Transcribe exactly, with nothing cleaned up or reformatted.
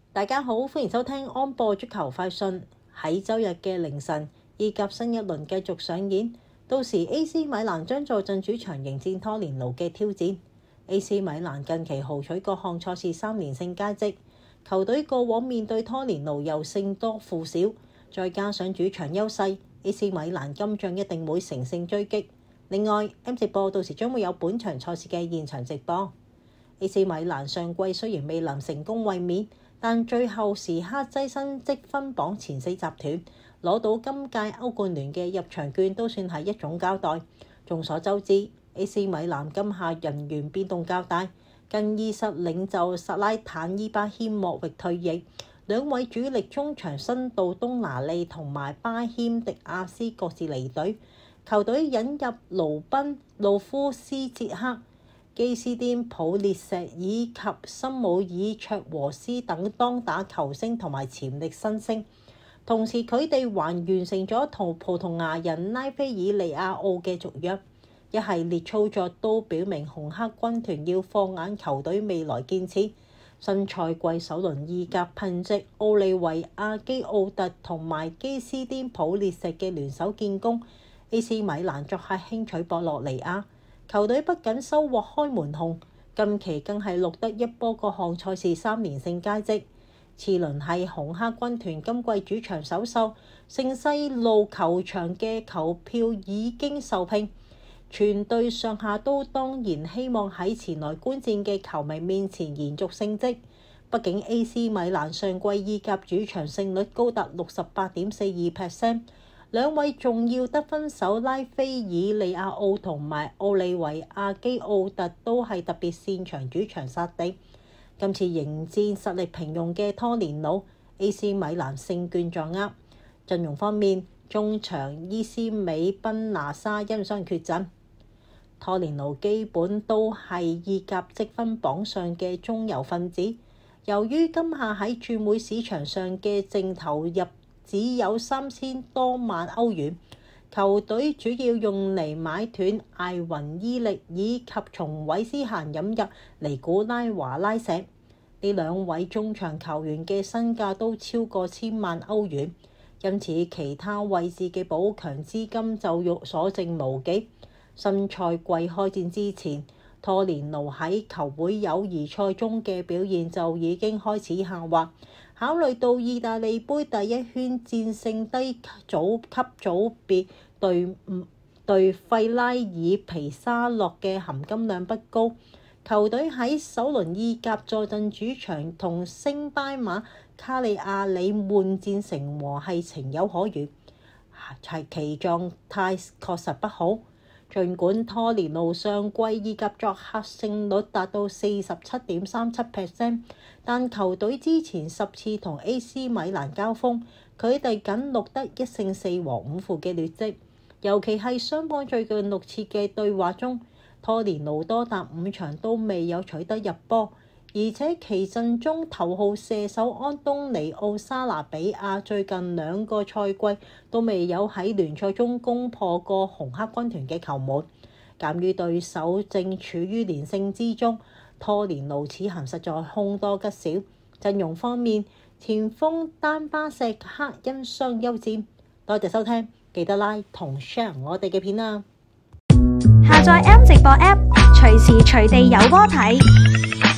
大家好，歡迎收聽安播足球快訊。喺周日嘅凌晨，意甲新一輪繼續上演，到時 A C 米蘭將坐鎮主場迎戰拖連奴嘅挑戰。A C 米蘭近期豪取各項賽事三連勝佳績，球隊過往面對拖連奴又勝多負少，再加上主場優勢 ，A C 米蘭今仗一定會乘勝追擊。另外 M 直播到時將會有本場賽事嘅現場直播。A C 米蘭上季雖然未能成功衛冕，但最後時刻躋身積分榜前四集團，攞到今屆歐冠聯嘅入場券都算係一種交代。眾所周知 ，A C 米蘭今夏人員變動較大，更衣室領袖薩拉坦伊巴謙莫域退役，兩位主力中場辛度東拿利同埋巴謙迪亞斯各自離隊，球隊引入盧賓、路夫斯捷克、基斯甸普列石以及森姆爾卓和斯等當打球星同埋潛力新星，同時佢哋還完成咗同葡萄牙人拉菲爾利亞奧嘅續約，一系列操作都表明紅黑軍團要放眼球隊未來建設。新賽季首輪意甲憑藉奧利維亞基奧特同埋基斯甸普列石嘅聯手建功 ，A C 米蘭作客輕取博洛尼亞。球隊不僅收穫開門紅，近期更係錄得一波各項賽事三連勝佳績。次輪係紅黑軍團今季主場首秀，聖西路球場嘅球票已經售罄，全隊上下都當然希望喺前來觀戰嘅球迷面前延續勝績。畢竟 A C 米蘭上季意甲主場勝率高達六十八點四二 percent。兩位重要得分手拉菲爾利亞奧同埋奧利維亞基奧特都係特別擅長主場殺敵。今次迎戰實力平庸嘅拖連奴 ，A C 米蘭勝券在握。陣容方面，中場伊斯美賓拿沙因傷缺陣，拖連奴基本都係意甲積分榜上嘅中游分子。由於今夏喺轉會市場上嘅淨投入只有三千多萬歐元，球隊主要用嚟買斷艾雲伊力以及從韋斯咸引入尼古拉華拉石。呢兩位中場球員嘅身價都超過千萬歐元，因此其他位置嘅補強資金就欲所剩無幾。新賽季開戰之前，拖連奴喺球會友誼賽中嘅表現就已經開始下滑。考慮到意大利杯第一圈戰勝低組級組別對對費拉爾皮沙洛嘅含金量不高，球隊喺首輪意甲坐鎮主場同星巴馬卡利亞里悶戰成和係情有可原，係其狀態確實不好。儘管拖連奴上季意甲作客勝率達到四十七點三七 percent， 但球隊之前十次同 A C 米蘭交鋒，佢哋僅錄得一勝四和五負嘅劣績。尤其係雙方最近六次嘅對話中，拖連奴多達五場都未有取得入波，而且其陣中頭號射手安東尼奧沙拿比亞最近兩個賽季都未有喺聯賽中攻破過紅黑軍團嘅球門。鑑於對手正處於連勝之中，拖連奴此行實在凶多吉少。陣容方面，前鋒丹巴錫克因傷休戰。多謝收聽，記得 like 同 share 我哋嘅片啊！ 下載 M 直播 app，隨時隨地有波睇。